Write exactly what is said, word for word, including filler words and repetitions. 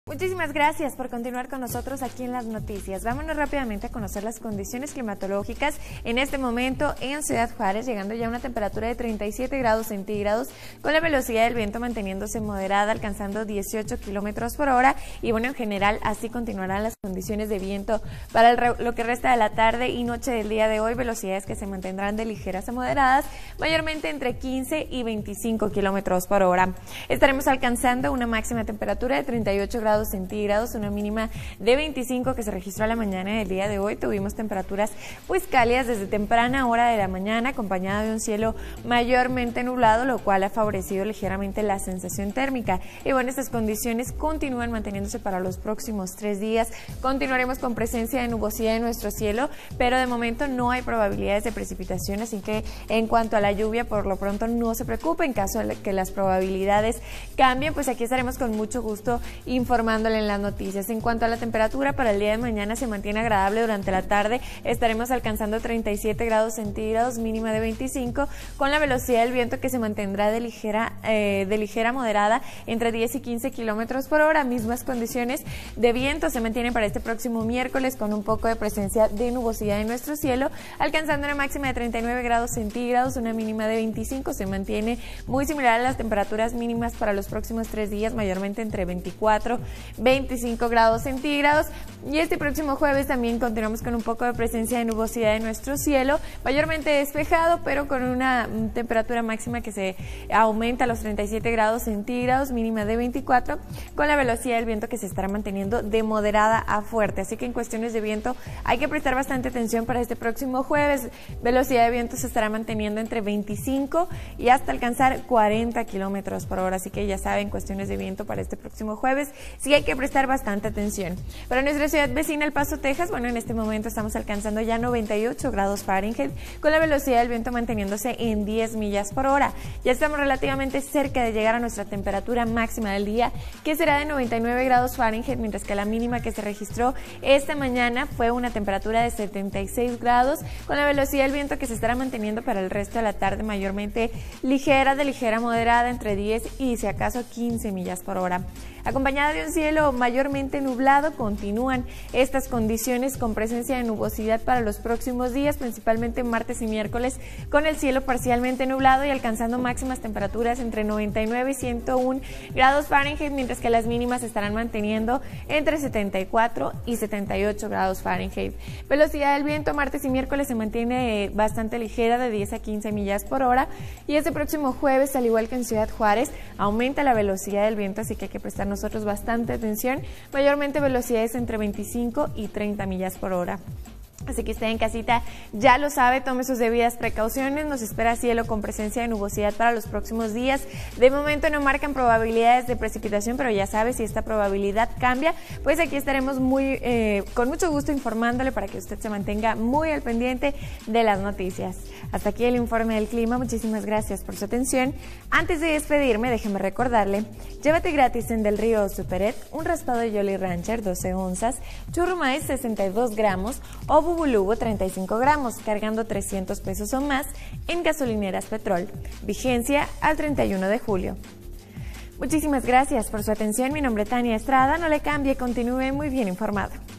Muchísimas gracias por continuar con nosotros aquí en las noticias. Vámonos rápidamente a conocer las condiciones climatológicas en este momento en Ciudad Juárez, llegando ya a una temperatura de treinta y siete grados centígrados, con la velocidad del viento manteniéndose moderada, alcanzando dieciocho kilómetros por hora. Y bueno, en general así continuarán las condiciones de viento para el, lo que resta de la tarde y noche del día de hoy, velocidades que se mantendrán de ligeras a moderadas, mayormente entre quince y veinticinco kilómetros por hora. Estaremos alcanzando una máxima temperatura de treinta y ocho grados centígrados, una mínima de veinticinco que se registró a la mañana del día de hoy. Tuvimos temperaturas pues cálidas desde temprana hora de la mañana, acompañada de un cielo mayormente nublado, lo cual ha favorecido ligeramente la sensación térmica. Y bueno, estas condiciones continúan manteniéndose para los próximos tres días. Continuaremos con presencia de nubosidad en nuestro cielo, pero de momento no hay probabilidades de precipitación, así que en cuanto a la lluvia, por lo pronto no se preocupe. En caso de que las probabilidades cambien, pues aquí estaremos con mucho gusto informándole en las noticias. En cuanto a la temperatura, para el día de mañana se mantiene agradable durante la tarde. Estaremos alcanzando treinta y siete grados centígrados, mínima de veinticinco, con la velocidad del viento que se mantendrá de ligera, eh, de ligera moderada entre diez y quince kilómetros por hora. Mismas condiciones de viento se mantienen para este próximo miércoles, con un poco de presencia de nubosidad en nuestro cielo, alcanzando una máxima de treinta y nueve grados centígrados, una mínima de veinticinco. Se mantiene muy similar a las temperaturas mínimas para los próximos tres días, mayormente entre veinticuatro y veinticinco grados centígrados. Y este próximo jueves también continuamos con un poco de presencia de nubosidad en nuestro cielo, mayormente despejado, pero con una temperatura máxima que se aumenta a los treinta y siete grados centígrados, mínima de veinticuatro, con la velocidad del viento que se estará manteniendo de moderada a fuerte. Así que en cuestiones de viento hay que prestar bastante atención para este próximo jueves. Velocidad de viento se estará manteniendo entre veinticinco y hasta alcanzar cuarenta kilómetros por hora. Así que ya saben, cuestiones de viento para este próximo jueves sí hay que prestar bastante atención. Para nuestra ciudad vecina, El Paso, Texas, bueno, en este momento estamos alcanzando ya noventa y ocho grados Fahrenheit, con la velocidad del viento manteniéndose en diez millas por hora. Ya estamos relativamente cerca de llegar a nuestra temperatura máxima del día, que será de noventa y nueve grados Fahrenheit, mientras que la mínima que se registró esta mañana fue una temperatura de setenta y seis grados, con la velocidad del viento que se estará manteniendo para el resto de la tarde mayormente ligera, de ligera moderada, entre diez y si acaso quince millas por hora. Acompañada de un cielo mayormente nublado, continúan estas condiciones con presencia de nubosidad para los próximos días, principalmente martes y miércoles, con el cielo parcialmente nublado y alcanzando máximas temperaturas entre noventa y nueve y ciento uno grados Fahrenheit, mientras que las mínimas estarán manteniendo entre setenta y cuatro y setenta y ocho grados Fahrenheit. Velocidad del viento martes y miércoles se mantiene bastante ligera, de diez a quince millas por hora, y este próximo jueves, al igual que en Ciudad Juárez, aumenta la velocidad del viento, así que hay que prestar nosotros bastante atención, mayormente velocidades entre veinticinco y treinta millas por hora. Así que usted en casita ya lo sabe, tome sus debidas precauciones. Nos espera cielo con presencia de nubosidad para los próximos días. De momento no marcan probabilidades de precipitación, pero ya sabe, si esta probabilidad cambia, pues aquí estaremos muy eh, con mucho gusto informándole para que usted se mantenga muy al pendiente de las noticias. Hasta aquí el informe del clima. Muchísimas gracias por su atención. Antes de despedirme, déjeme recordarle, llévate gratis en Del Río Superet un raspado de Jolly Rancher doce onzas, churro maíz sesenta y dos gramos o Bubulubo treinta y cinco gramos, cargando trescientos pesos o más en gasolineras Petrol. Vigencia al treinta y uno de julio. Muchísimas gracias por su atención. Mi nombre es Tania Estrada. No le cambie, continúe muy bien informado.